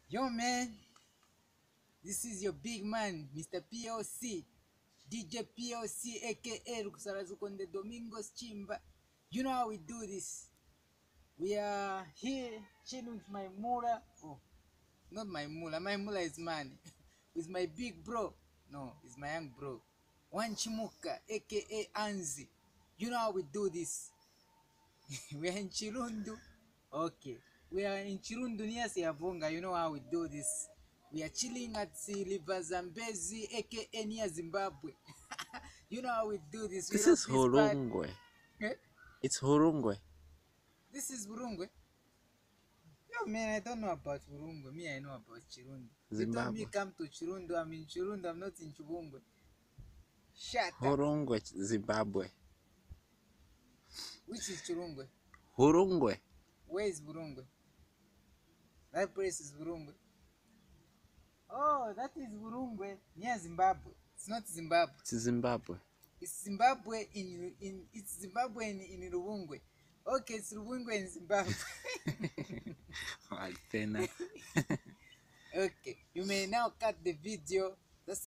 Yo, man, this is your big man, Mr. POC, DJ POC, aka Rukusarazukonde Domingos Chimba. You know how we do this. We are here chilling with my mula. Oh, not my mula is man. With my big bro. No, it's my young bro. Wanchimuka, aka Anzi. You know how we do this. We are in Chirundu. Okay. We are in Chirundu near Siavonga. You know how we do this. We are chilling at the River Zambezi, aka near Zimbabwe. You know how we do this. We This rock is this part. Horungwe. Eh? It's Horungwe. This is Burungwe. Yo, man, I don't know about Burungwe. Me, I know about Chirundu. You told me Zimbabwe. come to Chirundu. I'm in Chirundu. I'm not in Chibungwe. Shut up. Horungwe, Zimbabwe. Which is Chirungwe? Horungwe. Where is Burungwe? That place is Burungwe. Oh, that is Burungwe near Zimbabwe. It's not Zimbabwe. It's Zimbabwe. It's Zimbabwe it's Zimbabwe in Rubungwe. Okay, it's Rubungwe in Zimbabwe. Like that. Okay, you may now cut the video